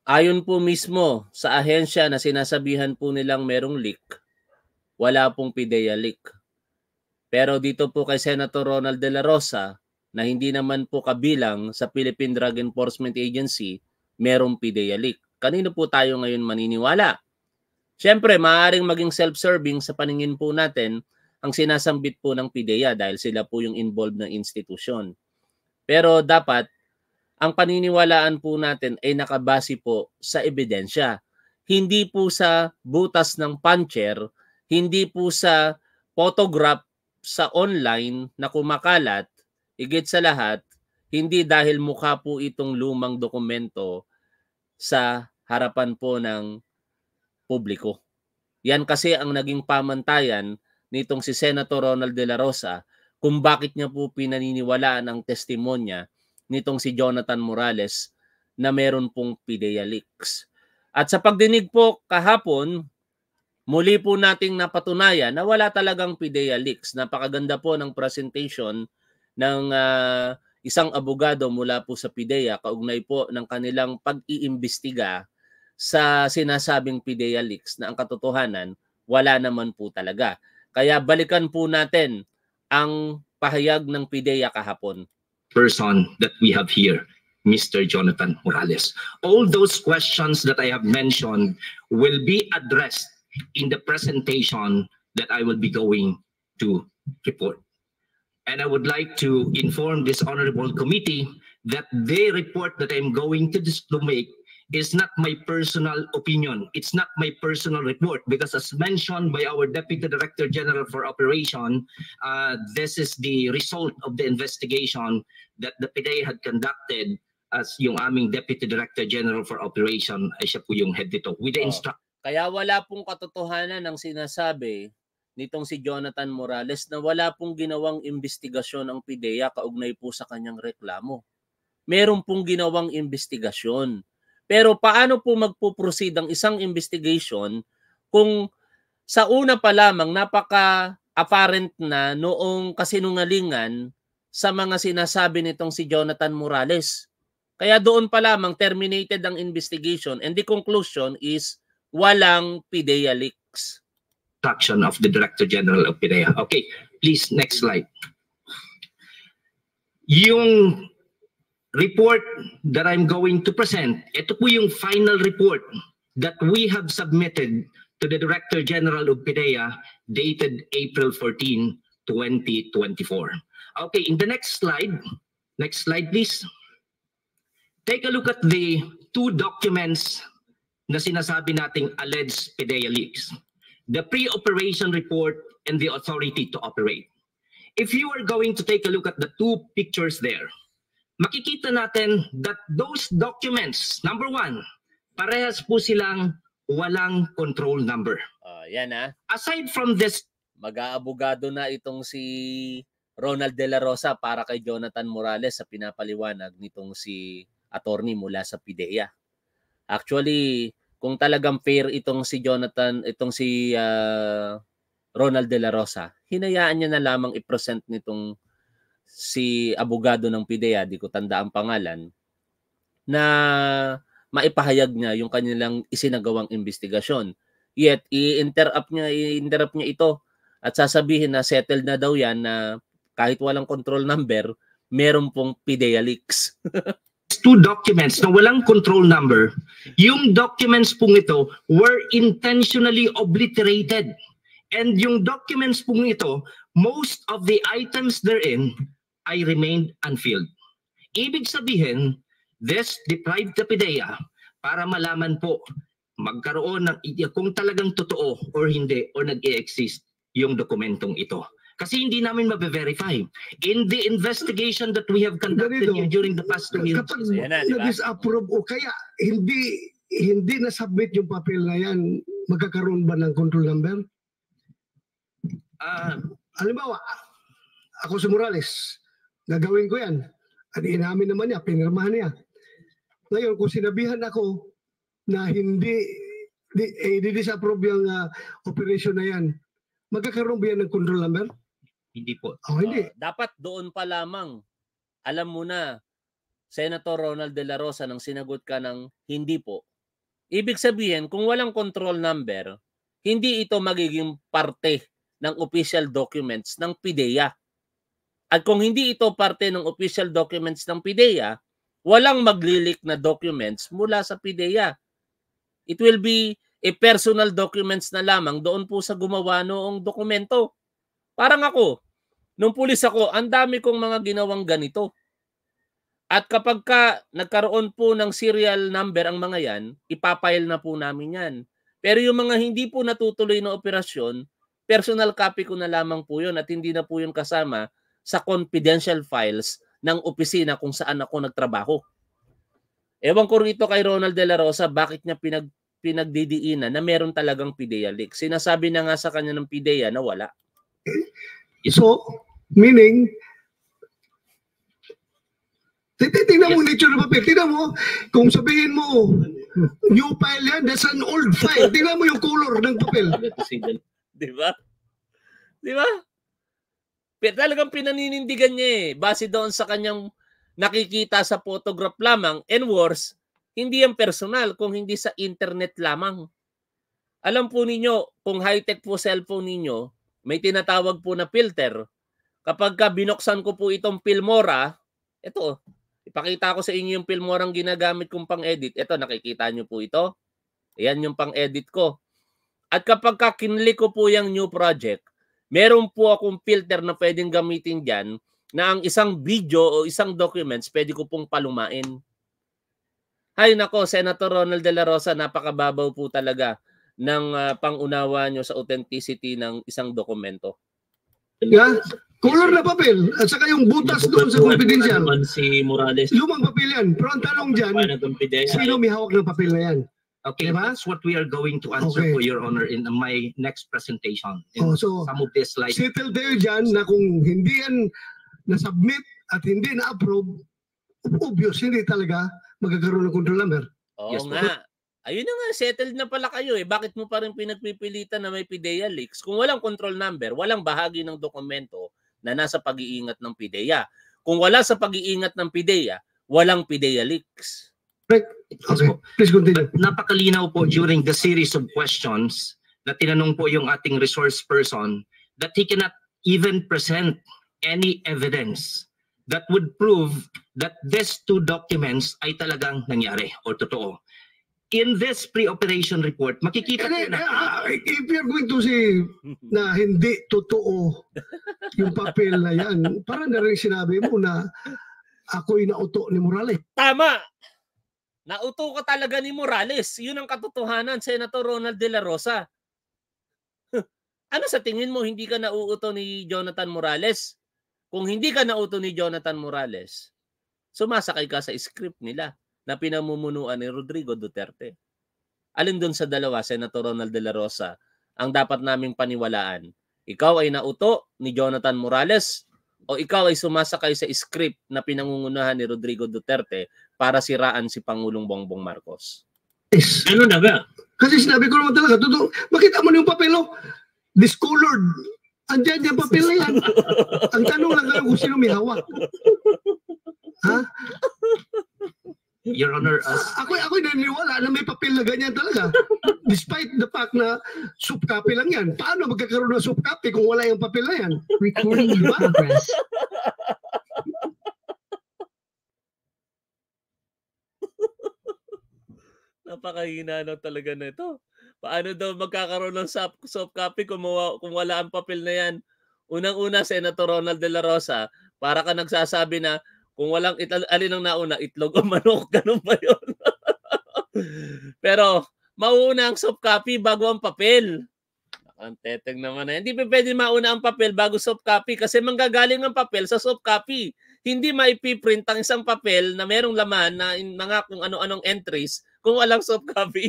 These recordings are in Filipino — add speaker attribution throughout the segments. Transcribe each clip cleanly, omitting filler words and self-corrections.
Speaker 1: Ayon po mismo sa ahensya na sinasabihan po nilang merong leak, wala pong PIDEA leak. Pero dito po kay Senator Ronald De La Rosa, na hindi naman po kabilang sa Philippine Drug Enforcement Agency, merong PIDEA leak. Kanino po tayo ngayon maniniwala? Siyempre, maaaring maging self-serving sa paningin po natin ang sinasambit po ng PIDEA dahil sila po yung involved na institusyon. Pero dapat ang paniniwalaan po natin ay nakabase po sa ebidensya. Hindi po sa butas ng puncher, hindi po sa photograph sa online na kumakalat, higit sa lahat, hindi dahil mukha po itong lumang dokumento sa harapan po ng publiko. Yan kasi ang naging pamantayan nitong si Senator Ronald De La Rosa kung bakit niya po pinaniniwalaan ang testimonya nitong si Jonathan Morales na meron pong PIDEA leaks. At sa pagdinig po kahapon, muli po nating napatunayan na wala talagang PIDEA leaks. Napakaganda po ng presentation ng isang abogado mula po sa PIDEA kaugnay po ng kanilang pag-iimbestiga sa sinasabing PIDEA leaks na ang katotohanan wala naman po talaga. Kaya balikan po natin ang pahayag ng PIDEA kahapon.
Speaker 2: Person that we have here, Mr. Jonathan Morales. All those questions that I have mentioned will be addressed in the presentation that I will be going to report. And I would like to inform this honorable committee that the report that I'm going to make is not my personal opinion. It's not my personal report because as mentioned by our Deputy Director General for Operation, this is the result of the investigation that the PIDEA had conducted as yung aming Deputy Director General for Operation ay siya po yung head nito. With the
Speaker 1: Kaya wala pong katotohanan ng sinasabi nitong si Jonathan Morales na wala pong ginawang investigasyon ang PIDEA kaugnay po sa kanyang reklamo. Meron pong ginawang investigasyon. Pero paano po magpo-proceed ang isang investigation kung sa una pa lamang napaka-apparent na noong kasinungalingan sa mga sinasabi nitong si Jonathan Morales. Kaya doon pa lamang terminated ang investigation and the conclusion is walang PIDEA leaks.
Speaker 2: Instruction of the Director General of PIDEA. Okay, please, next slide. Yung report that I'm going to present, ito po yung final report that we have submitted to the Director General of PIDEA dated April 14, 2024. Okay, in the next slide please. Take a look at the two documents na sinasabi nating alleged PIDEA leaks. The pre-operation report and the authority to operate. If you are going to take a look at the two pictures there, makikita natin that those documents, number one, parehas po silang walang control number.
Speaker 1: Yan
Speaker 2: Aside from this,
Speaker 1: mag-aabogado na itong si Ronald De La Rosa para kay Jonathan Morales sa pinapaliwanag nitong si attorney mula sa PIDEA. Actually, kung talagang fair itong si Ronald De La Rosa, hinayaan niya na lamang i-present nitong si abogado ng PIDEA, di ko tanda ang pangalan, na maipahayag niya yung kanilang isinagawang investigasyon. Yet, i-interrupt niya ito at sasabihin na settled na daw yan na kahit walang control number, meron pong PIDEA leaks.
Speaker 2: Two documents na walang control number, yung documents pong ito were intentionally obliterated. And yung documents pong ito, most of the items therein ay remained unfilled. Ibig sabihin, this deprived the PIDEA para malaman po magkaroon ng kung talagang totoo or hindi or nag-i-exist yung dokumentong ito. Kasi hindi namin mabe-verify. In the investigation that we have conducted during the past 2 years.
Speaker 3: Kapag na-disapprove o kaya hindi na-submit yung papel na yan, magkakaroon ba ng control number? Halimbawa, ako si Morales, gagawin ko yan. At inamin naman niya, pinirmahan niya. Ngayon, kung sinabihan ako na hindi disapprove yung operation na yan, magkakaroon ba yan ng control number?
Speaker 2: Hindi po.
Speaker 3: Hindi.
Speaker 1: Dapat doon pa lamang, alam mo na, Senator Ronald De La Rosa, nang sinagot ka ng hindi po, Ibig sabihin, kung walang control number, hindi ito magiging parte ng official documents ng PIDEA. At kung hindi ito parte ng official documents ng PIDEA, walang maglilik na documents mula sa PIDEA. It will be a personal documents na lamang doon po sa gumawa noong dokumento. Parang ako, nung pulis ako, ang dami kong mga ginawang ganito. At kapag nagkaroon po ng serial number ang mga yan, ipapile na po namin yan. Pero yung mga hindi po natutuloy na operasyon, personal copy ko na lamang po yun at hindi na po yun kasama sa confidential files ng opisina kung saan ako nagtrabaho. Ewan ko rito kay Ronald De La Rosa, bakit niya pinagdidiinan na meron talagang PIDEA leak. Sinasabi na nga sa kanya ng PIDEA na wala.
Speaker 3: So, meaning, tingnan mo nature ng papel. Tingnan mo, kung sabihin mo, new file yan, that's an old file. Tingnan mo yung color ng papel.
Speaker 1: Di ba? Di ba? Talagang pinaninindigan niya eh. Base doon sa kanyang nakikita sa photograph lamang. And worse, hindi yan personal kung hindi sa internet lamang. Alam po ninyo, kung high-tech po cellphone ninyo, may tinatawag po na filter. Kapag binuksan ko po itong Filmora, ito, ipakita ko sa inyo yung Filmora ang ginagamit kong pang-edit. Ito, nakikita nyo po ito. Ayan yung pang-edit ko. At kapag kinlik ko po yung new project, meron po akong filter na pwedeng gamitin dyan na ang isang video o isang documents pwede ko pong palumain. Hay nako, Senator Ronald De La Rosa, napakababaw po talaga ng pangunawa nyo sa authenticity ng isang dokumento.
Speaker 3: Yeah. Color na papel at saka yung butas doon sa confidential.
Speaker 1: Si Morales.
Speaker 3: Lumang papel yan. Pero ang tanong dyan, sino may hawak ng papel na yan?
Speaker 2: Okay,
Speaker 3: diba?
Speaker 2: That's what we are going to answer for Your Honor in my next presentation.
Speaker 3: So,
Speaker 2: some of this slides.
Speaker 3: Settle tayo dyan na kung hindi yan na-submit at hindi na-approve, obvious, hindi talaga magkakaroon ng control number.
Speaker 1: Oo yes, nga. Ayun na nga, settled na pala kayo eh. Bakit mo pa rin pinagpipilitan na may PIDEA leaks? Kung walang control number, walang bahagi ng dokumento na nasa pag-iingat ng PIDEA. Kung wala sa pag-iingat ng PIDEA, walang PIDEA leaks.
Speaker 3: Right. Okay. Please continue.
Speaker 2: Napakalinaw po during the series of questions na tinanong po yung ating resource person that he cannot even present any evidence that would prove that these two documents ay talagang nangyari o totoo. In this pre-operation report, makikita po na...
Speaker 3: if you're going to say na hindi totoo yung papel na yan, parang na rin sinabi mo na ako'y nauto ni Morales.
Speaker 1: Tama! Nauto ka talaga ni Morales. Yun ang katotohanan, Senator Ronald De La Rosa. Ano sa tingin mo, hindi ka nauuto ni Jonathan Morales? Kung hindi ka nauto ni Jonathan Morales, sumasakay ka sa script nila na pinamumunuan ni Rodrigo Duterte. Alin doon sa dalawa, Senator Ronald De La Rosa, ang dapat naming paniwalaan? Ikaw ay nauto ni Jonathan Morales o ikaw ay sumasakay sa script na pinangungunahan ni Rodrigo Duterte para siraan si Pangulong Bongbong Marcos?
Speaker 3: Yes.
Speaker 1: Ano na ba?
Speaker 3: Kasi sinabi ko naman talaga, totoo. Makita mo yung papel, discolored. Andiyan yung papel na yan. Ang tanong lang kayo kung sino may hawak. Ha?
Speaker 2: Your Honor,
Speaker 3: ako'y naniniwala na may papel na ganyan talaga. Despite the fact na soft copy lang yan. Paano magkakaroon ng soft copy kung wala yung papel na yan?
Speaker 4: Recording in progress.
Speaker 1: Napakahina na talaga na ito. Paano daw magkakaroon ng soft copy kung wala ang papel na yan? Unang-una, Senator Ronald De La Rosa, para ka nagsasabi na kung walang alin ang nauna, itlog o manok, ganun ba yun? Pero, mauna ang soft copy bago ang papel. Ang teteng naman na. Hindi pa pwede mauna ang papel bago soft copy kasi manggagaling ang papel sa soft copy. Hindi maipiprint ang isang papel na merong laman na mga kung ano-anong entries kung walang soft copy.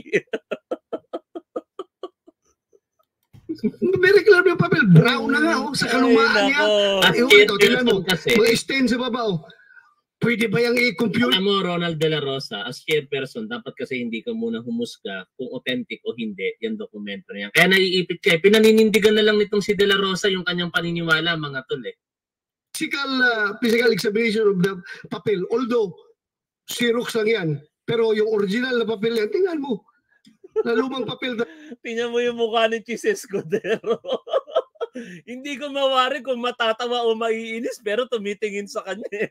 Speaker 3: Very clear yung papel. Brown na nga, sa kalumaan niya. Ito, tingnan mo. Mga stain sa baba, Pwede ba yung i-compute?
Speaker 1: Alam mo, Ronald De La Rosa, as chairperson, dapat kasi hindi ka muna humusga kung authentic o hindi yung dokumento niya. Kaya naiipit ka. Pinaninindigan na lang nitong si De La Rosa yung kanyang paniniwala, mga tol eh.
Speaker 3: Physical examination of the papel. Although, Xerox lang yan. Pero yung original na papel yan, tingnan mo. na lumang papel.
Speaker 1: Tingnan mo yung mukha ni Chis Escudero. Hindi ko mawari kung matatawa o maiinis pero tumitingin sa kanya.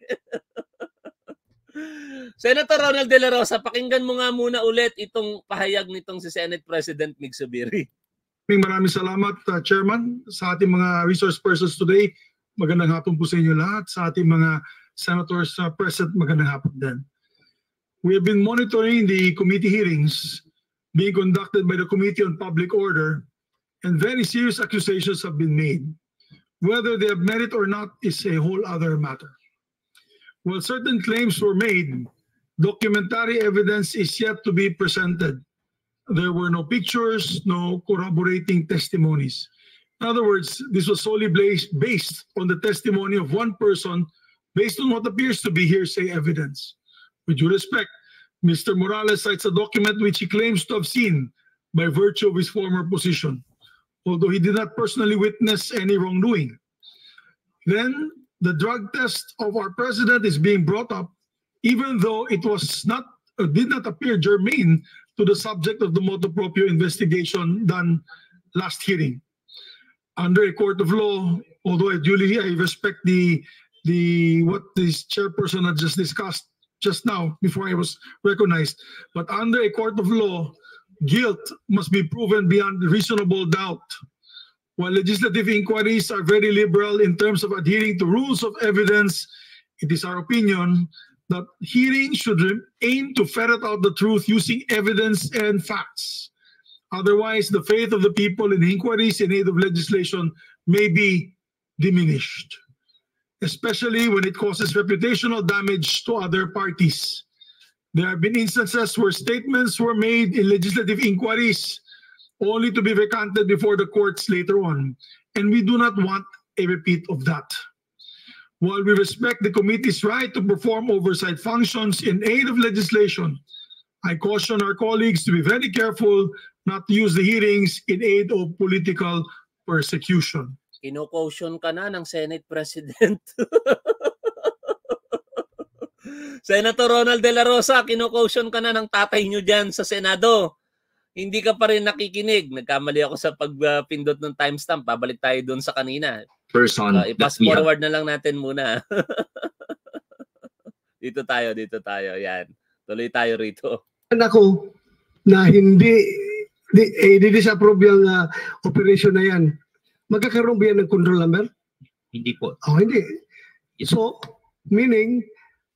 Speaker 1: Senator Ronald De La Rosa, pakinggan mo nga muna ulit itong pahayag nitong si Senate President Mig Zubiri.
Speaker 4: Maraming salamat, Chairman, sa ating mga resource persons today. Magandang hapon po sa inyo lahat. Sa ating mga senators present, magandang hapon din. We have been monitoring the committee hearings being conducted by the Committee on Public Order, and very serious accusations have been made. Whether they have merit or not is a whole other matter. While certain claims were made, documentary evidence is yet to be presented. There were no pictures, no corroborating testimonies. In other words, this was solely based on the testimony of one person based on what appears to be hearsay evidence. With due respect, Mr. Morales cites a document which he claims to have seen by virtue of his former position, although he did not personally witness any wrongdoing. Then, the drug test of our president is being brought up, even though it was not, did not appear germane to the subject of the motu proprio investigation done last hearing. Under a court of law, although I respect what this chairperson had just discussed just now before I was recognized, but under a court of law, guilt must be proven beyond reasonable doubt. While legislative inquiries are very liberal in terms of adhering to rules of evidence, it is our opinion that hearings should aim to ferret out the truth using evidence and facts. Otherwise, the faith of the people in inquiries in aid of legislation may be diminished, especially when it causes reputational damage to other parties. There have been instances where statements were made in legislative inquiries only to be recanted before the courts later on, and we do not want a repeat of that. While we respect the committee's right to perform oversight functions in aid of legislation, I caution our colleagues to be very careful not to use the hearings in aid of political persecution.
Speaker 1: Kino-caution ka na ng Senate President. Senator Ronald De La Rosa, kino-caution ka na ng tatay nyo dyan sa Senado. Hindi ka pa rin nakikinig. Nagkamali ako sa pagpindot ng timestamp. Babalik tayo doon sa kanina.
Speaker 2: Person.
Speaker 1: I-pass forward na lang natin muna. Dito tayo. Yan. Tuloy tayo rito.
Speaker 3: Ako na hindi disapprove yung operation na yan. Magkakaroon ba yan ng control number?
Speaker 2: Hindi po.
Speaker 3: Oh, hindi. So, meaning,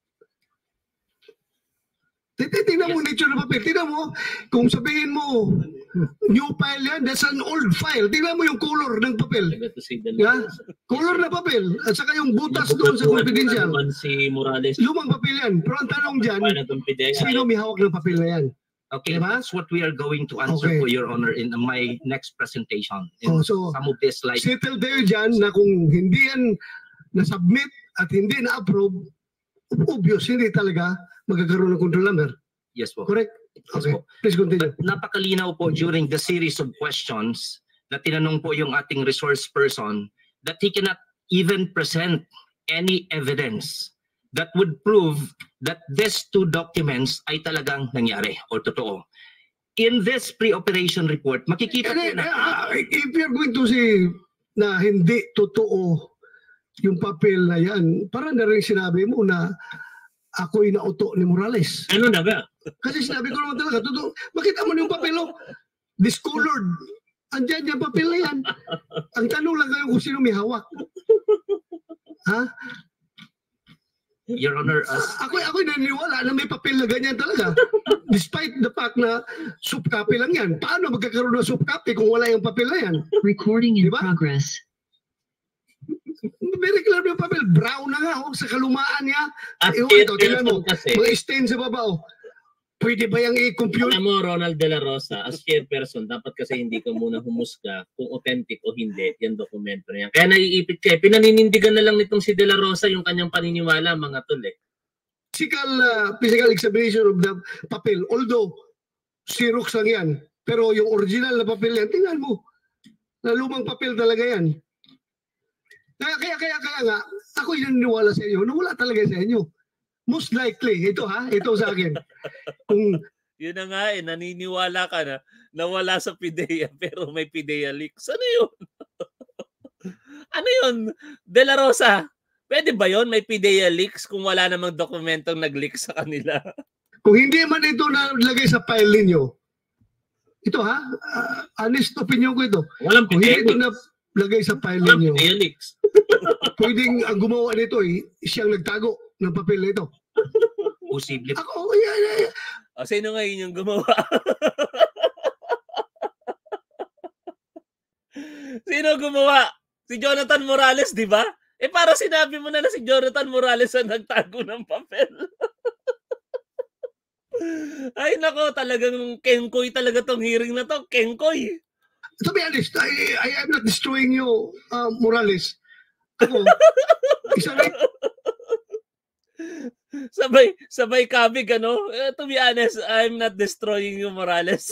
Speaker 3: tingnan mo nature ng papel. Tingnan mo, kung sabihin mo, new file yan, that's an old file. Tingnan mo yung color ng papel. Yeah? Color na papel. At saka yung butas doon sa confidential.
Speaker 1: Si Morales.
Speaker 3: Lumang papel yan. Pero ang tanong dyan, sino may hawak ng papel na yan?
Speaker 2: Okay,
Speaker 3: diba?
Speaker 2: That's what we are going to answer for Your Honor in my next presentation.
Speaker 3: So,
Speaker 2: some of this like
Speaker 3: settle tayo dyan na kung hindi yan na-submit at hindi na-approve, obvious, hindi talaga magkakaroon ng control number.
Speaker 2: Yes po.
Speaker 3: Correct?
Speaker 2: Yes
Speaker 3: Okay.
Speaker 2: po.
Speaker 3: Please continue.
Speaker 2: But napakalinaw po during the series of questions na tinanong po yung ating resource person that he cannot even present any evidence that would prove that these two documents ay talagang nangyari o totoo. In this pre-operation report, makikita po na
Speaker 3: if you're going to say na hindi totoo yung papel na yan, parang na rin sinabi mo na ako'y nauto ni Morales.
Speaker 1: Ano na ba?
Speaker 3: Kasi sinabi ko naman talaga, totoo. Makita mo yung papel, oh. Discolored. Andyan yung papel na yan. Ang tanong lang kayo kung sino may hawak. Ha?
Speaker 2: Your Honor,
Speaker 3: Ako'y naniniwala na may papel na ganyan talaga. Despite the fact na soft copy lang yan. Paano magkakaroon ng soft copy kung wala yung papel na yan?
Speaker 5: Recording in
Speaker 3: Diba?
Speaker 5: progress.
Speaker 3: Very clear yung papel. Brown na nga, oh, sa kalumaan niya. Ito, tingnan mo. Mga stain sa baba, oh. Pwede ba yung i-compute?
Speaker 1: Alam mo, Ronald De La Rosa, as chairperson, dapat kasi hindi ka muna humusga kung authentic o hindi yung dokumento niya. Kaya naiipit ka. Pinaninindigan na lang nitong si De La Rosa yung kanyang paniniwala, mga tol eh.
Speaker 3: Physical examination of the papel. Although, Xerox lang yan. Pero yung original na papel yan, tingnan mo. Na lumang papel talaga yan. Kaya nga, ako yung naniniwala sa inyo na wala talaga sa inyo. Most likely, ito sa akin. Kung
Speaker 1: Yun na nga naniniwala ka na nawala sa PIDEA pero may PIDEA leaks. Ano yun? Ano yun? De La Rosa, pwede ba yun? May PIDEA leaks kung wala namang dokumentong nag-leak sa kanila?
Speaker 3: Kung hindi man ito nalagay sa file ninyo, ito ha, honest opinion ko ito.
Speaker 2: Walang
Speaker 3: Kung hindi ito
Speaker 2: PIDEA.
Speaker 3: nalagay sa file
Speaker 2: Walang
Speaker 3: ninyo,
Speaker 2: PIDEA leaks.
Speaker 3: pwedeng ang gumawa nito siyang nagtago ng papel na ito.
Speaker 2: Posible.
Speaker 3: Ako,
Speaker 1: O, sino ngayon yung gumawa? Sino gumawa? Si Jonathan Morales, di ba? Para sinabi mo na si Jonathan Morales ang nagtago ng papel. Ay nako, talagang kengkoy talaga tong hearing na to. Kengkoy.
Speaker 3: to be honest, I am not destroying you, Morales. Ako, isa rin.
Speaker 1: Sabay kabig, ano? To be honest, I'm not destroying you, Morales.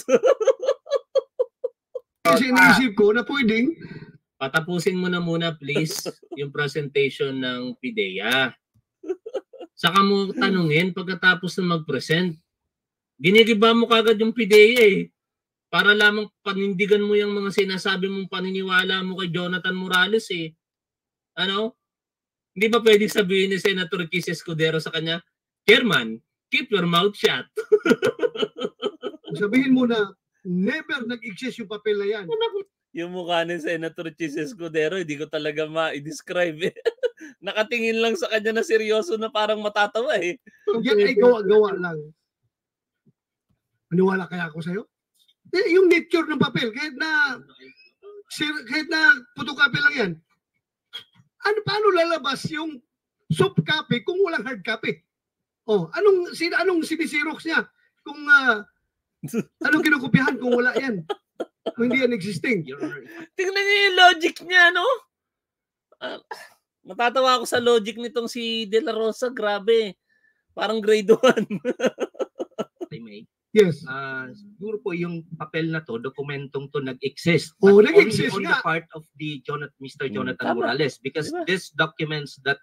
Speaker 3: Kasi iniisip ko na pwedeng
Speaker 2: Patapusin mo na muna, please, yung presentation ng PIDEA. Saka mo tanungin pagkatapos na mag-present. Ginigiba mo kagad yung PIDEA para lamang panindigan mo yung mga sinasabi mong paniniwala mo kay Jonathan Morales Ano? Hindi ba pwedeng sabihin ni Senator Chis Escudero sa kanya, Chairman, keep your mouth shut.
Speaker 3: sabihin mo na never nag-exist yung papel na yan.
Speaker 1: Yung mukha ni Senator Chis Escudero, hindi ko talaga ma-describe Nakatingin lang sa kanya na seryoso na parang matatawa
Speaker 3: Yan ay gawa-gawa lang. Maniwala kaya ako sa'yo? Yung nature ng papel, kahit na photocopy lang yan, paano lalabas yung soft copy kung walang hard copy? Anong sinisirox niya? Kung anong kinukopyahan kung wala yan? Kung hindi yan existing.
Speaker 1: Tingnan niyo yung logic niya, no? Matatawa ako sa logic nitong si De La Rosa. Grabe. Parang grade 1.
Speaker 3: Yes.
Speaker 2: Siguro po yung papel na to, dokumentong to nag-exist.
Speaker 3: Nag-exist
Speaker 2: on
Speaker 3: nga.
Speaker 2: the part of the Mr. Jonathan
Speaker 1: Tama.
Speaker 2: Morales. Because
Speaker 1: Diba?
Speaker 2: these documents that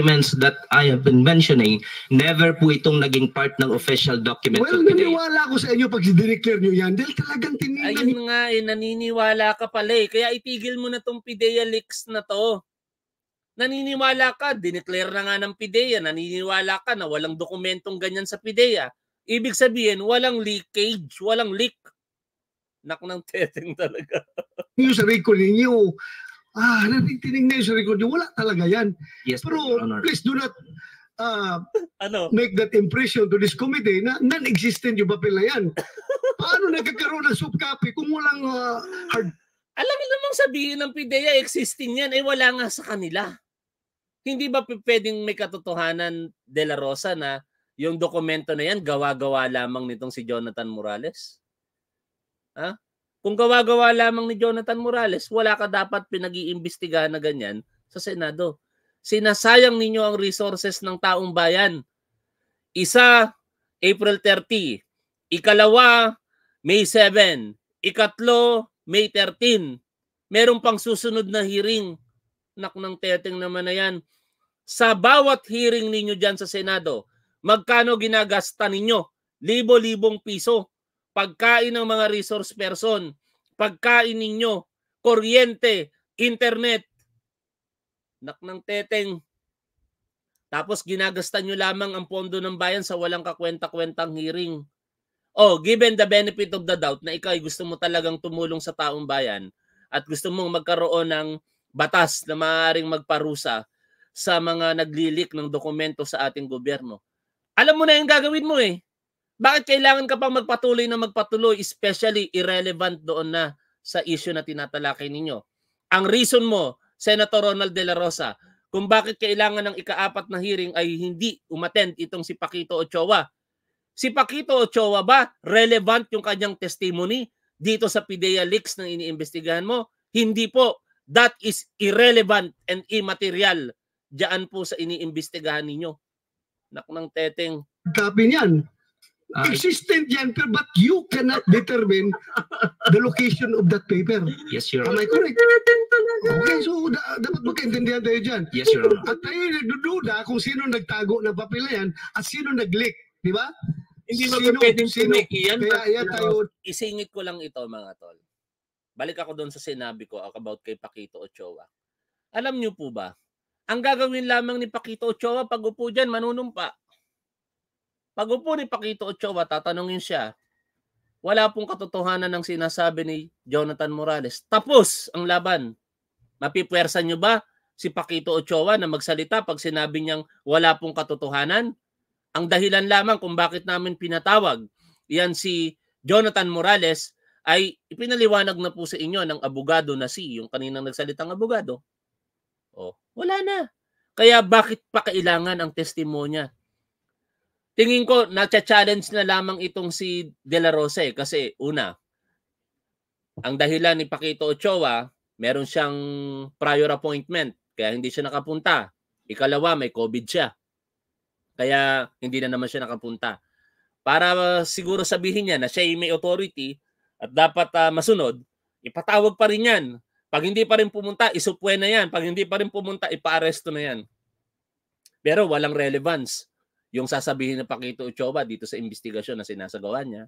Speaker 2: I have been mentioning, never po itong naging part ng official document
Speaker 3: Well,
Speaker 2: of PIDEA.
Speaker 3: naniwala ko sa inyo pag dineclare nyo yan dahil talagang tinignan
Speaker 1: Ayun nga naniniwala ka pala Kaya itigil mo na tong PIDEA leaks na to. Naniniwala ka, dineclare na nga ng PIDEA, naniniwala ka na walang dokumentong ganyan sa PIDEA. Ibig sabihin, walang leakage, walang leak. Nak ng teteng talaga.
Speaker 3: yung sa record ninyo. Tinignan yung sa record nyo. Wala talaga yan.
Speaker 2: Yes,
Speaker 3: Pero
Speaker 2: Your Honor.
Speaker 3: please do not
Speaker 1: Ano?
Speaker 3: make that impression to this committee na non-existent yung papel na yan. Paano nagkakaroon ng soft copy kung walang hard?
Speaker 1: Alam mo namang sabihin ng PIDEA, existing yan, wala nga sa kanila. Hindi ba pwedeng may katotohanan, De La Rosa, na yung dokumento na yan, gawa-gawa lamang nitong si Jonathan Morales? Kung gawa-gawa lamang ni Jonathan Morales, wala ka dapat pinag-iimbestigahan na ganyan sa Senado. Sinasayang ninyo ang resources ng taong bayan. Isa, April 30. Ikalawa, May 7. Ikatlo, May 13. Meron pang susunod na hearing. Nak ng teteng naman na yan. Sa bawat hearing ninyo dyan sa Senado, magkano ginagasta ninyo? Libo-libong piso. Pagkain ng mga resource person, pagkain ninyo, kuryente, internet. Nak ng teteng. Tapos ginagasta nyo lamang ang pondo ng bayan sa walang kakwenta-kwentang hearing. Given the benefit of the doubt na ikaw ay gusto mo talagang tumulong sa taong bayan at gusto mong magkaroon ng batas na maaaring magparusa sa mga naglilik ng dokumento sa ating gobyerno. Alam mo na yung gagawin mo Bakit kailangan ka pang magpatuloy, especially irrelevant doon na sa issue na tinatalakay ninyo? Ang reason mo, Senator Ronald De La Rosa, kung bakit kailangan ng ika-4 na hearing ay hindi umattend itong si Paquito Ochoa. Si Paquito Ochoa ba relevant yung kanyang testimony dito sa PIDEA leaks na iniimbestigahan mo? Hindi po. That is irrelevant and immaterial diyan po sa iniimbestigahan ninyo. Nak ng teteng.
Speaker 3: Copy niyan. Existent yan, but you cannot determine the location of that paper.
Speaker 2: Yes, Your
Speaker 3: Am
Speaker 2: Honor.
Speaker 3: I correct? Okay, so dapat magkaintindihan tayo dyan.
Speaker 2: Yes, Your Honor.
Speaker 3: At tayo nagdududa kung sino nagtago ng papel na yan at sino nag-leak. Di ba?
Speaker 1: Hindi mo pwedeng piniki yan.
Speaker 3: Kaya tayo,
Speaker 1: Isingit ko lang ito, mga tol. Balik ako doon sa sinabi ko about kay Paquito Ochoa. Alam niyo po ba, ang gagawin lamang ni Paquito Ochoa pag upo dyan, manunumpa. Pag upo ni Paquito Ochoa, tatanungin siya, wala pong katotohanan ng sinasabi ni Jonathan Morales. Tapos ang laban. Mapipwersa nyo ba si Paquito Ochoa na magsalita pag sinabi niyang wala pong katotohanan? Ang dahilan lamang kung bakit namin pinatawag yan si Jonathan Morales ay ipinaliwanag na po sa inyo ng abogado na yung kaninang nagsalitang abogado. Oh, wala na. Kaya bakit pa kailangan ang testimonya? Tingin ko na-challenge na lamang itong si De La Rosa kasi una, ang dahilan ni Paquito Ochoa, meron siyang prior appointment kaya hindi siya nakapunta. Ikalawa, may COVID siya. Kaya hindi na naman siya nakapunta. Para siguro sabihin niya na siya ay may authority at dapat masunod, ipatawag pa rin yan. Pag hindi pa rin pumunta, isupwe na yan. Pag hindi pa rin pumunta, ipa-aresto na yan. Pero walang relevance yung sasabihin ng Paquito Ochoa dito sa investigasyon na sinasagawa niya.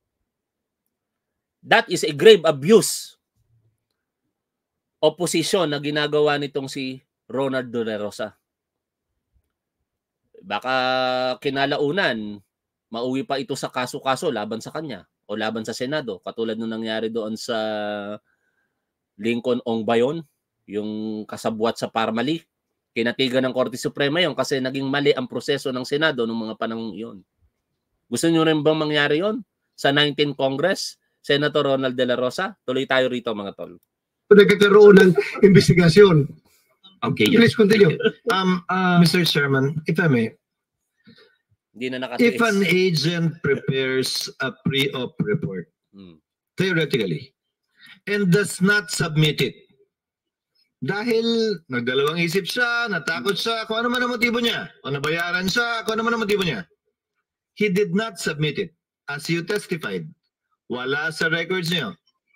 Speaker 1: That is a grave abuse opposition na ginagawa nitong si Ronald De La Rosa. Baka kinalaunan, mauwi pa ito sa kaso-kaso laban sa kanya o laban sa Senado. Katulad nung nangyari doon sa Lincoln Ongbayon, yung kasabwat sa Parmali. Kinatigan ng Korte Suprema yon kasi naging mali ang proseso ng Senado noong mga panahon yon. Gusto nyo rin bang mangyari yon sa 19th Congress, Senator Ronald De La Rosa? Tuloy tayo rito, mga tol.
Speaker 3: nagkakaroon ng investigasyon.
Speaker 2: Okay,
Speaker 3: Please continue.
Speaker 2: Mr. Chairman, if I may,
Speaker 1: Hindi na nakatiis.
Speaker 2: if an agent prepares a pre-op report, theoretically, and does not submit it, dahil nagdalawang isip siya, natakot siya, kung ano man ang motibo niya, o nabayaran siya, kung ano man ang motibo niya, he did not submit it, as you testified. Wala sa records niyo.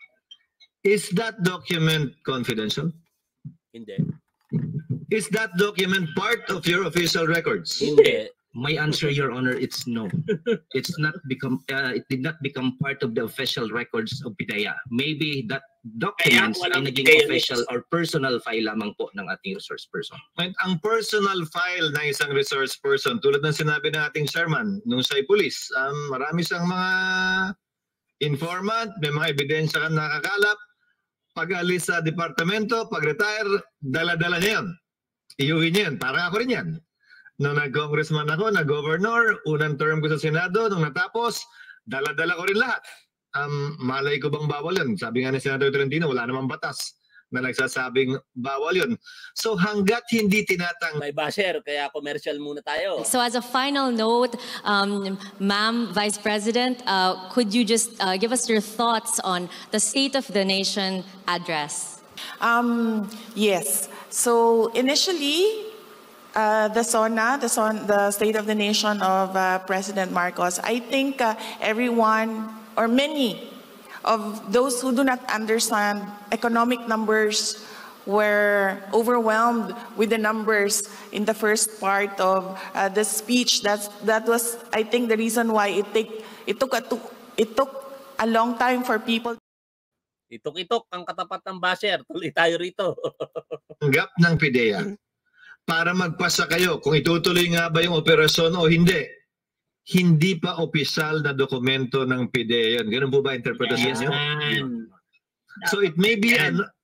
Speaker 2: Is that document confidential?
Speaker 1: Hindi.
Speaker 2: Is that document part of your official records?
Speaker 1: Hindi.
Speaker 2: My answer, Your Honor, it's no. It's not become. It did not become part of the official records of PIDEA. Maybe that documents ay naging official or personal file lamang po ng ating resource person.
Speaker 5: And ang personal file ng isang resource person, tulad ng sinabi ng ating chairman, nung siya'y police, marami siyang mga informant, may mga ebidensya kang nakakalap. Pag-alis sa departamento, pag-retire, dala-dala niya yun. Iuwi niya yun. Parang ako rin yan. Nung nag-congressman ako, nag-governor, unang term ko sa Senado, nung natapos, dala-dala ko rin lahat. Malay ko bang bawal yun? Sabi nga ni Senator Tolentino, wala namang batas na nagsasabing bawal yun. So hanggat hindi tinatang...
Speaker 1: May basher, kaya commercial muna tayo.
Speaker 6: So as a final note, Ma'am Vice President, could you just give us your thoughts on the State of the Nation address?
Speaker 7: Yes. So initially, the State of the Nation of President Marcos, I think everyone or many of those who do not understand economic numbers were overwhelmed with the numbers in the first part of the speech. That was, I think, the reason why it took a long time for people.
Speaker 1: Itok-itok ang katapat ng basher. Tuloy tayo rito.
Speaker 5: Tanggap ng PIDEA para magpasa kayo kung itutuloy nga ba yung operasyon o hindi. Hindi pa opisyal na dokumento ng PIDEA yun. Ganun po ba interpretasyon niyo? So it may be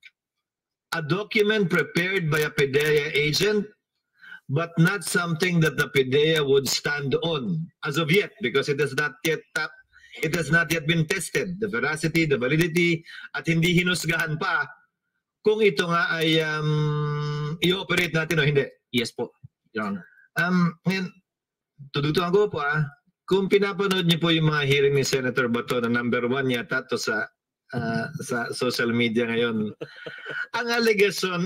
Speaker 5: a document prepared by a PIDEA agent, but not something that the PIDEA would stand on as of yet, because it has not yet been tested, the veracity, the validity, at hindi hinusgahan pa kung ito nga ay i-operate natin o hindi.
Speaker 2: Yes po, Your Honor.
Speaker 5: Ngayon, tudutuan ko po kung pinapanood niyo po yung mga hearing ni Senator Bato na number 1 yata to sa social media ngayon. Ang alegasyon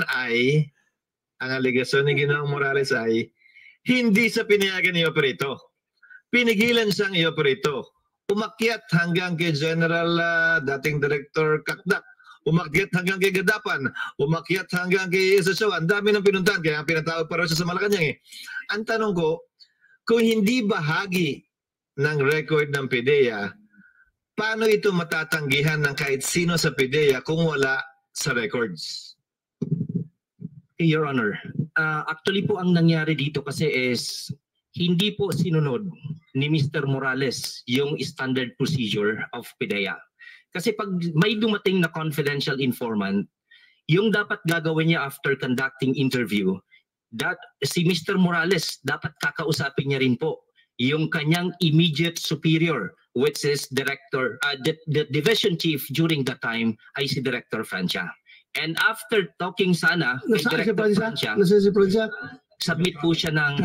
Speaker 5: ni Ginoong Morales ay hindi sa pinayagan i-operate. Pinigilan siyang i-operate. Umakyat hanggang kay General dating Director Kakdak. Umakyat hanggang kay Gadapan. Umakyat hanggang kay Isa. Ang dami ng pinuntahan. Kaya pinatawag pa rin siya sa Malacanang. Ang tanong ko, kung hindi bahagi ng record ng PIDEA, paano ito matatanggihan ng kahit sino sa PIDEA kung wala sa records?
Speaker 2: Your Honor, actually po ang nangyari dito kasi is hindi po sinunod ni Mr. Morales yung standard procedure of PIDEA. Kasi pag may dumating na confidential informant, yung dapat gagawin niya after conducting interview, that si Mr. Morales dapat kakausapin niya rin po yung kanyang immediate superior, which is director, the division chief during that time ay si Director Francia. And after talking sana kay Director Francia, submit po siya ng...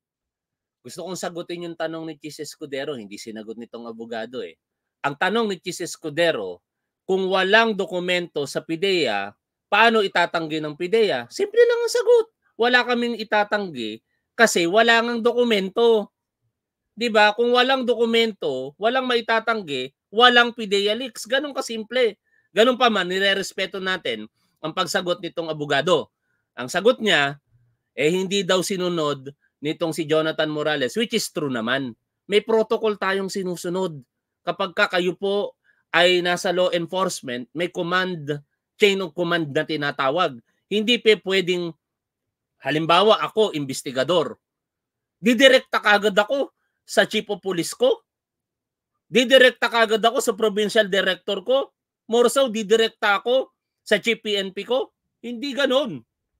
Speaker 1: Gusto kong sagutin yung tanong ni Chis Escudero, hindi sinagot nitong abogado eh. Ang tanong ni Chis Escudero, kung walang dokumento sa PIDEA, paano itatanggi ng PIDEA? Simple lang ang sagot. Wala kaming itatanggi kasi wala ngang dokumento. 'Di ba? Kung walang dokumento, walang maitatanggi, walang PIDEA leaks. Ganun kasimple. Ganun pa man, nirerespeto natin ang pagsagot nitong abogado. Ang sagot niya, hindi daw sinunod nitong si Jonathan Morales, which is true naman. May protocol tayong sinusunod. Kapag kayo po ay nasa law enforcement, may command, chain of command na tinatawag. Hindi pwedeng, halimbawa ako, investigador, didirekta kagad ako sa chief of police ko, didirekta kagad ako sa provincial director ko, more so didirekta ako sa chief PNP ko. Hindi ganon.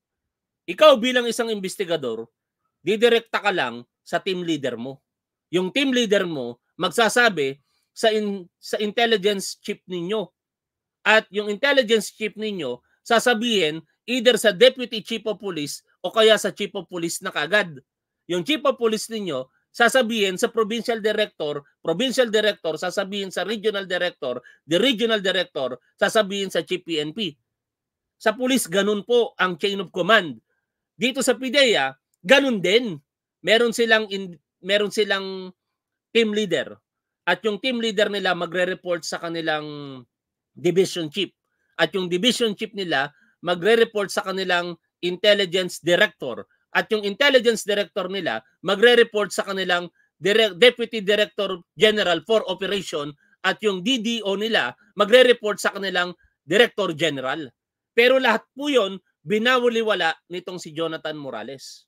Speaker 1: Ikaw bilang isang investigador, didirekta ka lang sa team leader mo. Yung team leader mo magsasabi sa intelligence chief ninyo. At yung intelligence chief ninyo sasabihin either sa deputy chief of police o kaya sa chief of police na kagad. Yung chief of police ninyo sasabihin sa provincial director sasabihin sa regional director, the regional director sasabihin sa chief PNP. Sa police ganun po ang chain of command. Dito sa PIDEA, ganun din. Meron silang team leader. At yung team leader nila magre-report sa kanilang division chief. At yung division chief nila magre-report sa kanilang intelligence director. At yung intelligence director nila magre-report sa kanilang deputy director general for operation. At yung DDO nila magre-report sa kanilang director general. Pero lahat po yun binawaliwala nitong si Jonathan Morales.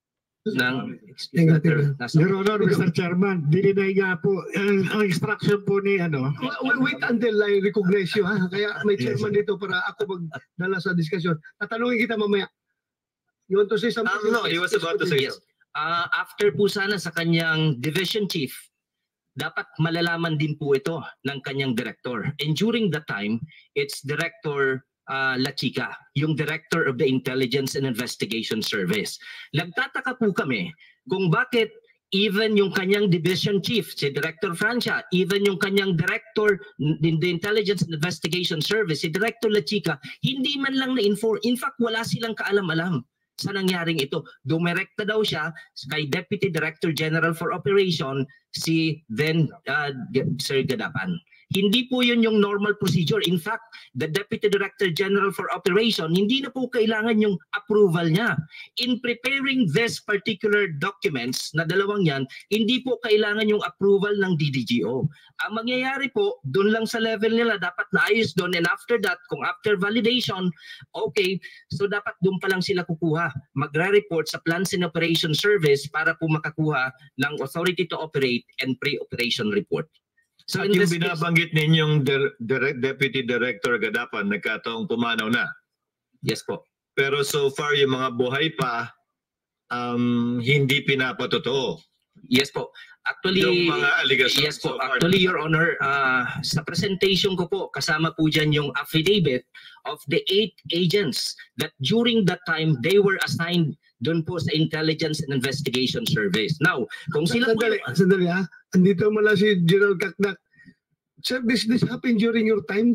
Speaker 3: Your Honor, Mr. Chairman, dininay nga po ang instruction po ni Wait until I recognize you, ha? Kaya may chairman dito para ako magdala sa discussion. Tatanungin kita mamaya. You want to say something?
Speaker 5: No, he was about to say yes.
Speaker 2: After po sana sa kanyang division chief, dapat malalaman din po ito ng kanyang director. And during that time, it's Director La Chica, yung Director of the Intelligence and Investigation Service. Nagtataka po kami kung bakit even yung kanyang division chief, si Director Francia, even yung kanyang Director in the Intelligence and Investigation Service, si Director La Chica, hindi man lang na-inform. In fact, wala silang kaalam-alam sa nangyaring ito. Dumirekta daw siya kay Deputy Director General for Operation, si then Sir Gadapan. Hindi po yun yung normal procedure. In fact, the Deputy Director General for Operation, hindi na po kailangan yung approval niya. In preparing this particular documents na dalawang yan, hindi po kailangan yung approval ng DDGO. Ang mangyayari po, doon lang sa level nila, dapat naayos doon. And after that, kung after validation, okay, so dapat doon pa lang sila kukuha. Magre-report sa Plans and Operation Service para po makakuha ng Authority to Operate and Pre-Operation Report.
Speaker 5: So at yung binabanggit ninyong Deputy Director Gadapan, nagkataong pumanaw na.
Speaker 2: Yes po.
Speaker 5: Pero so far yung mga buhay pa, hindi pinapatotoo.
Speaker 2: Yes po. Actually,
Speaker 5: yung mga allegation.
Speaker 2: Yes po. Actually, Your Honor, sa presentation ko po, kasama po dyan yung affidavit of the 8 agents that during that time, they were assigned doon po sa Intelligence and Investigation Service. Now, kung sila po...
Speaker 3: Sandali ha. Andito mula si General Kakdak. Sir, this happened during your time?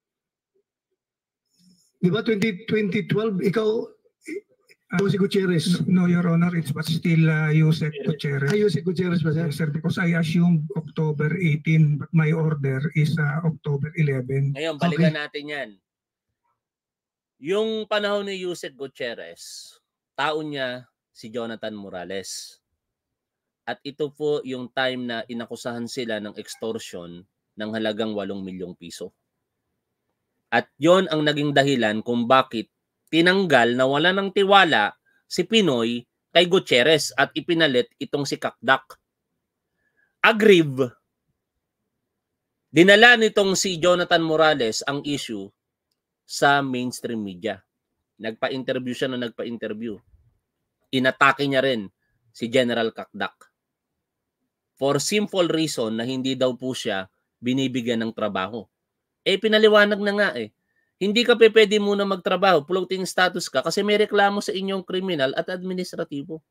Speaker 3: Di ba 2012, ikaw si Gutierrez?
Speaker 8: No, Your Honor, it was still Yusek Gutierrez.
Speaker 3: Yusek Gutierrez ba, sir?
Speaker 8: Yes, sir, because I assumed October 18, but my order is October 11.
Speaker 1: Ngayon, balikan natin yan. Yung panahon ni Yusek Gutierrez, taon niya si Jonathan Morales. At ito po yung time na inakusahan sila ng extortion ng halagang 8 milyong piso. At yon ang naging dahilan kung bakit tinanggal na wala ng tiwala si Pinoy kay Gutierrez at ipinalit itong si Kakdak. Aggrieved, dinala nitong si Jonathan Morales ang issue sa mainstream media. Nagpa-interview siya na nagpa-interview. Inatake niya rin si General Kakdak. For simple reason na hindi daw po siya binibigyan ng trabaho. Pinaliwanag na nga Hindi ka pwede muna magtrabaho, floating status ka kasi may reklamo sa inyong kriminal at administratibo.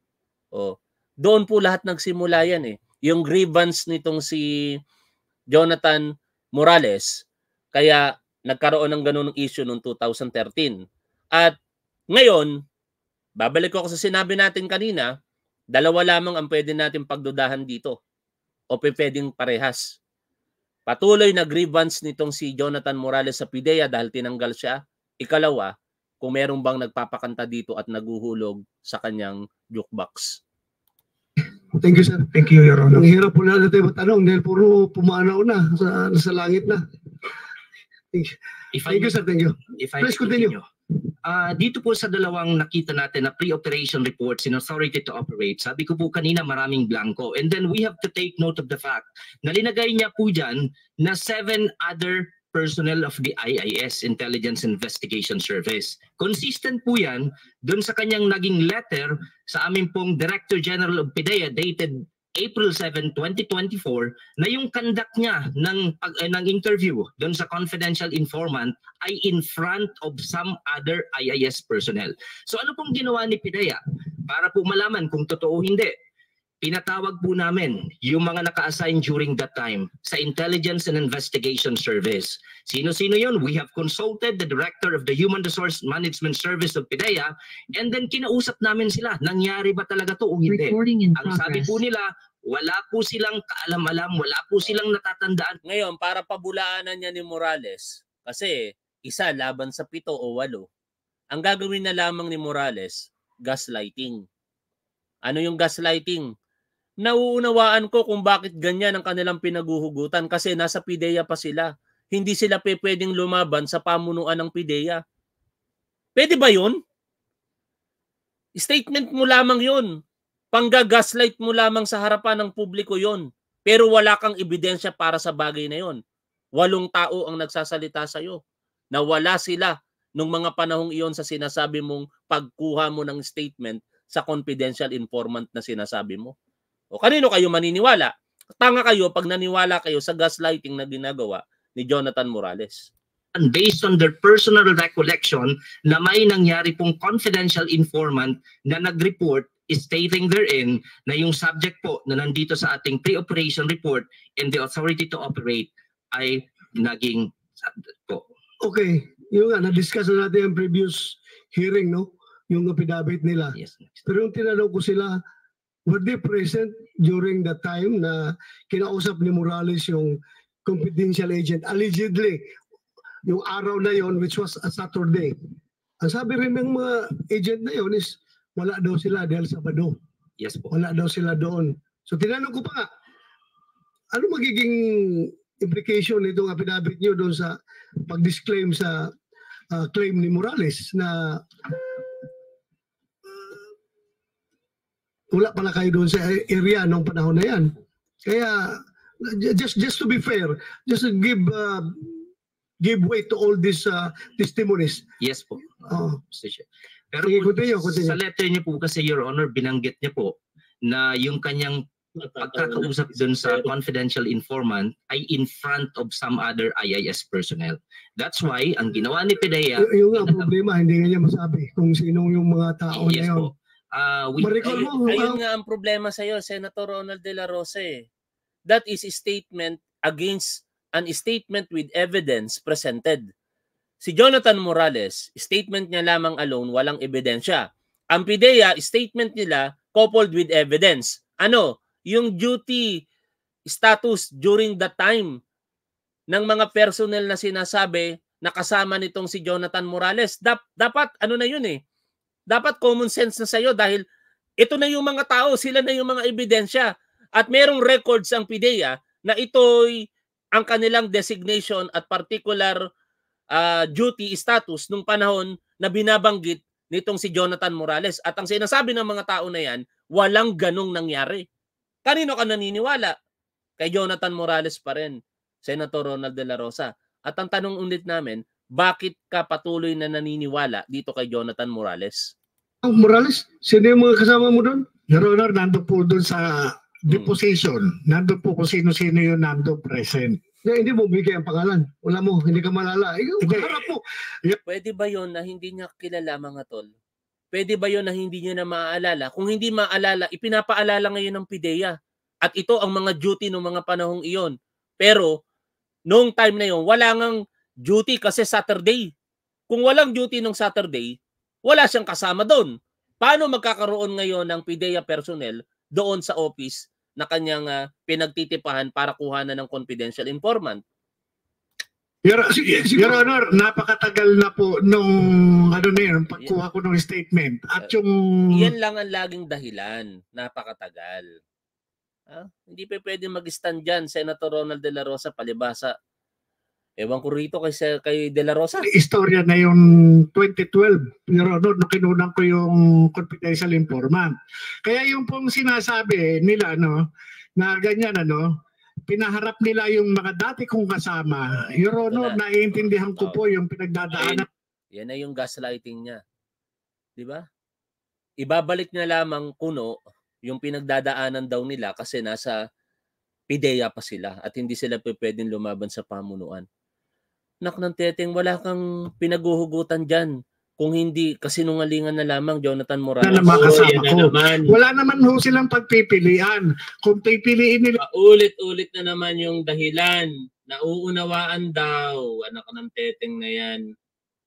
Speaker 1: Doon po lahat nagsimula yan Yung grievance nitong si Jonathan Morales, kaya nagkaroon ng ganun issue noong 2013. At ngayon, babalik ako sa sinabi natin kanina, dalawa lamang ang pwede natin pagdudahan dito o pwedeng parehas. Patuloy na grievance nitong si Jonathan Morales sa PIDEA dahil tinanggal siya. Ikalawa, kung merong bang nagpapakanta dito at naguhulog sa kanyang jukebox.
Speaker 3: Thank you, sir.
Speaker 8: Thank you, Your Honor.
Speaker 3: Ang hirap po na natin matanong dahil puro pumanaw na sa langit na. Thank you, sir. Thank you.
Speaker 2: If I
Speaker 3: Please continue.
Speaker 2: Dito po sa dalawang nakita natin na pre-operation reports in authority to operate, sabi ko po kanina maraming blanco. And then we have to take note of the fact na linagay niya po dyan na 7 other personnel of the IIS, Intelligence Investigation Service. Consistent po yan dun sa kanyang naging letter sa aming pong Director General of PIDEA dated April 7, 2024 na yung conduct niya ng interview doon sa confidential informant ay in front of some other IIS personnel. So ano pong ginawa ni PIDEA? Para po malaman kung totoo hindi, pinatawag po namin yung mga naka-assign during that time sa Intelligence and Investigation Service. Sino-sino yun? We have consulted the Director of the Human Resource Management Service of PIDEA and then kinausap namin sila. Nangyari ba talaga to o hindi? Ang sabi po nila, wala po silang kaalam-alam, wala po silang natatandaan.
Speaker 1: Ngayon, para pabulaanan niya ni Morales, kasi isa laban sa 7 o 8, ang gagawin na lamang ni Morales, gaslighting. Ano yung gaslighting? Nauunawaan ko kung bakit ganyan ang kanilang pinaguhugutan kasi nasa PIDEA pa sila. Hindi sila pwedeng lumaban sa pamunuan ng PIDEA. Pwede ba yun? Statement mo lamang yun. Pangga-gaslight mo lamang sa harapan ng publiko yon. Pero wala kang ebidensya para sa bagay na yon. 8 tao ang nagsasalita sa iyo na wala sila nung mga panahong iyon sa sinasabi mong pagkuha mo ng statement sa confidential informant na sinasabi mo. O kanino kayo maniniwala? Tanga kayo pag naniwala kayo sa gaslighting na ginagawa ni Jonathan Morales.
Speaker 2: And based on their personal recollection na may nangyari pong confidential informant na nag-report stating therein na yung subject po na nandito sa ating pre-operation report and the authority to operate ay naging subject po.
Speaker 3: Okay, yung nga, na-discuss na natin ang previous hearing, no? Yung affidavit nila.
Speaker 2: Yes.
Speaker 3: Pero yung tinanong ko sila, were they present during the time na kinausap ni Morales yung confidential agent, allegedly, yung araw na yon which was a Saturday. Ang sabi rin ng mga agent na yon is, wala daw sila dahil Sabado.
Speaker 2: Yes po.
Speaker 3: Wala daw sila doon. So tinanong ko pa nga, ano magiging implication nitong affidavit nyo doon sa pag-disclaim sa claim ni Morales na wala pala kayo doon sa area nung panahon na yan. Kaya just to be fair, just to give way to all these testimonies.
Speaker 2: Yes po. Pero
Speaker 3: Sige,
Speaker 2: po,
Speaker 3: continue.
Speaker 2: sa letter niya po kasi, Your Honor, binanggit niya po na yung kanyang pagkakausap dun sa confidential informant ay in front of some other IIS personnel. That's why, ang ginawa ni PIDEA...
Speaker 3: Yung nga problema, hindi nga niya masabi kung sinong yung mga tao na yun.
Speaker 1: Ayun nga ang problema sa iyo, Senator Ronald De La Rosa. That is a statement against an statement with evidence presented. Si Jonathan Morales, statement niya lamang alone, walang ebidensya. Ang PIDEA, statement nila coupled with evidence. Ano? Yung duty status during that time ng mga personnel na sinasabi na kasama nitong si Jonathan Morales. Dapat, ano na yun Dapat common sense na sa'yo dahil Ito na yung mga tao, sila na yung mga ebidensya. At merong records ang PIDEA na ito'y ang kanilang designation at particular duty status nung panahon na binabanggit nitong si Jonathan Morales. At ang sinasabi ng mga tao na yan, walang ganong nangyari. Kanino ka naniniwala? Kay Jonathan Morales pa rin, Senator Ronald De La Rosa. At ang tanong ulit namin, bakit ka patuloy na naniniwala dito kay Jonathan Morales?
Speaker 3: Morales, sino yung mga kasama mo doon? Your Honor, nandun po doon sa deposition. Nandun po kung sino-sino yung nandun present. Hindi mo bigay ang pangalan. Wala mo, hindi ka malala. Harap mo.
Speaker 1: Pwede ba yon na hindi niya kilala, mga tol? Pwede ba yon na hindi niya na maaalala? Kung hindi maaalala, ipinapaalala ngayon ng PIDEA. At ito ang mga duty ng mga panahong iyon. Pero, noong time na yon, wala ngang duty kasi Saturday. Kung walang duty ng Saturday, wala siyang kasama doon. Paano magkakaroon ngayon ng PIDEA personnel doon sa office na kanyang pinagtitipahan para kuhanan ng confidential informant?
Speaker 8: Your Honor, napakatagal na po nung pagkuha ko ng statement. At yung...
Speaker 1: Yan lang ang laging dahilan. Napakatagal. Hindi pa pwede mag-stand dyan, Senator Ronald De La Rosa, palibasa. Ewan ko rito kay De La Rosa.
Speaker 8: Istorya na yung 2012, Your Honor, nung kinunan ko yung confidential informant. Kaya yung pong sinasabi nila, na ganyan, pinaharap nila yung mga dati kong kasama. Your Honor, naiintindihan ko po yung pinagdadaanan.
Speaker 1: Yan na yung gaslighting niya. Di ba? Ibabalik na lamang kuno yung pinagdadaanan daw nila kasi nasa PIDEA pa sila at hindi sila pwedeng lumaban sa pamunuan. Nak ng teteng, wala kang pinaguhugutan dyan. Kung hindi, kasinungalingan na lamang, Jonathan Morales.
Speaker 8: Wala naman ho silang pagpipilian. Kung pipiliin nila...
Speaker 1: Ulit-ulit na naman yung dahilan. Nauunawaan daw. Anak ng teteng na yan.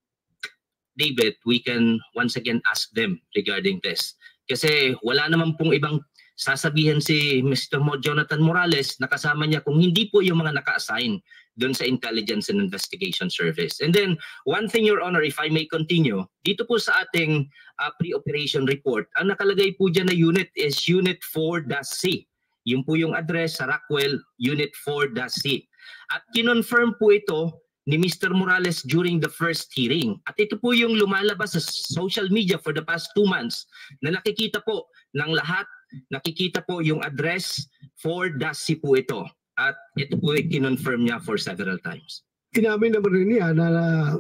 Speaker 2: David, we can once again ask them regarding this. Kasi wala naman pong ibang sasabihin si Mr. Jonathan Morales na kasama niya kung hindi po yung mga naka-assign doon sa Intelligence and Investigation Service. And then, one thing, Your Honor, if I may continue, dito po sa ating pre-operation report, ang nakalagay po dyan na unit is Unit 4-C. Yun po yung address sa Rockwell, Unit 4-C. At kinonfirm po ito ni Mr. Morales during the first hearing. At ito po yung lumalabas sa social media for the past 2 months na nakikita po ng lahat, nakikita po yung address 4-C po ito. At ito po kinonfirm niya for several times.
Speaker 3: Inamin naman rin niya na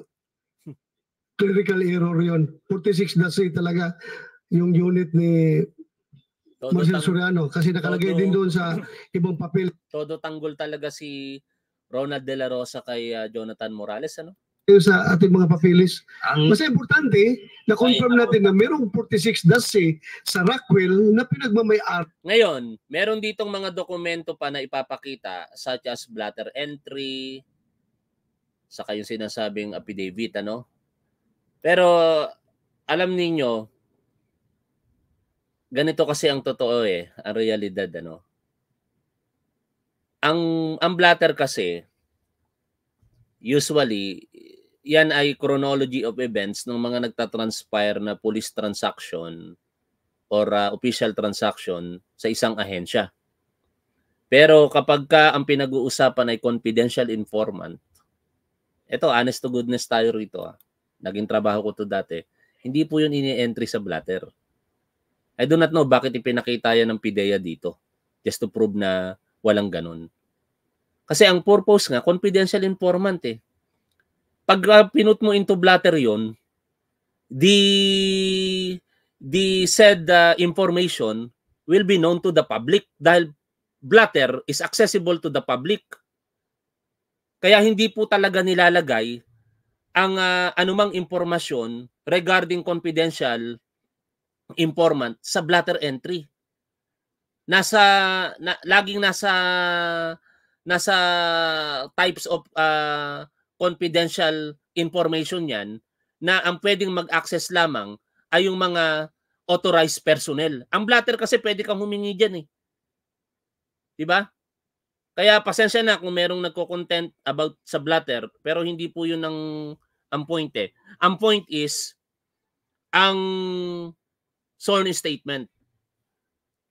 Speaker 3: clerical error yun. 46-C talaga yung unit ni Marcel Soriano kasi nakalagay din doon sa ibang papel.
Speaker 1: Todo tanggol talaga si Ronald De La Rosa kay Jonathan Morales, ano?
Speaker 3: Sa ating mga papilis. Mas importante, na-confirm natin na mayroong 46-C sa Rockwell na pinagmamay-ari.
Speaker 1: Ngayon, meron ditong mga dokumento pa na ipapakita such as blatter entry, saka yung sinasabing affidavit, ano? Pero alam ninyo, ganito kasi ang totoo ang realidad, ano? Ang blatter kasi, usually, yan ay chronology of events ng mga nagtatranspire na police transaction or official transaction sa isang ahensya. Pero kapag ang pinag-uusapan ay confidential informant, ito, honest to goodness tayo rito. Naging trabaho ko to dati. Hindi po yun ini-entry sa blatter. I do not know bakit ipinakita yan ng PIDEA dito. Just to prove na walang ganun. Kasi ang purpose nga, confidential informant Pag pinut mo into blatter yon, the said information will be known to the public dahil blatter is accessible to the public. Kaya hindi po talaga nilalagay ang anumang impormasyon regarding confidential informant sa blatter entry. Laging nasa types of confidential information yan na ang pwedeng mag-access lamang ay yung mga authorized personnel. Ang blatter kasi pwede kang humingi dyan Diba? Kaya pasensya na kung merong nagko-content about sa blatter pero hindi po yun ang point Ang point is ang sworn statement.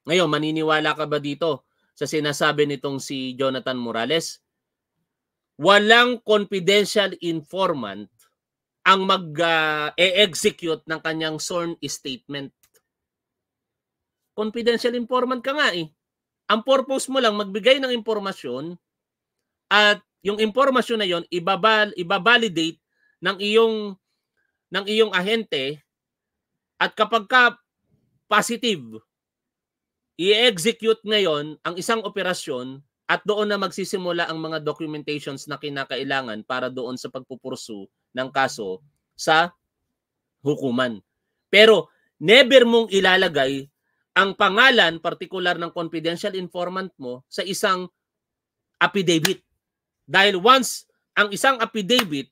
Speaker 1: Ngayon, maniniwala ka ba dito sa sinasabi nitong si Jonathan Morales? Walang confidential informant ang mag-execute ng kanyang sworn statement. Confidential informant ka nga eh. Ang purpose mo lang magbigay ng impormasyon at yung impormasyon na yon ibabalidate ng iyong ahente, at kapag ka positive, i-execute ngayon ang isang operasyon at doon na magsisimula ang mga documentations na kinakailangan para doon sa pagpupursu ng kaso sa hukuman. Pero never mong ilalagay ang pangalan particular ng confidential informant mo sa isang affidavit. Dahil once ang isang affidavit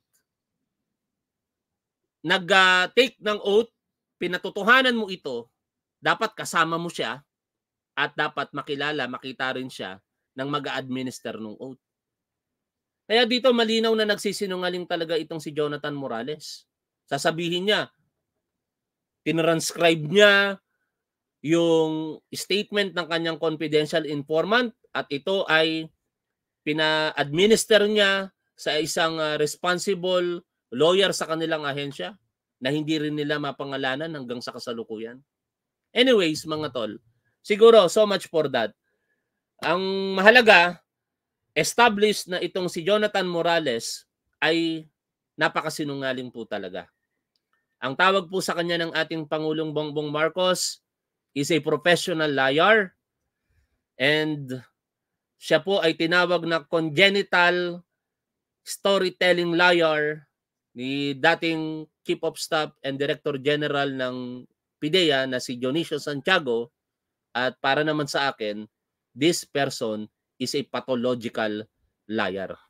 Speaker 1: nag-take ng oath, pinatotohanan mo ito, dapat kasama mo siya at dapat makita rin siya ng mag-a-administer ng oath. Kaya dito malinaw na nagsisinungaling talaga itong si Jonathan Morales. Sasabihin niya, tinranscribe niya yung statement ng kanyang confidential informant at ito ay pina-administer niya sa isang responsible lawyer sa kanilang ahensya na hindi rin nila mapangalanan hanggang sa kasalukuyan. Anyways, mga tol, siguro so much for that. Ang mahalaga, established na itong si Jonathan Morales ay napakasinungaling po talaga. Ang tawag po sa kanya ng ating Pangulong Bongbong Marcos is a professional liar, and siya po ay tinawag na congenital storytelling liar ni dating Chief of Staff and Director General ng PIDEA na si Dionisio Santiago. At para naman sa akin, this person is a pathological liar.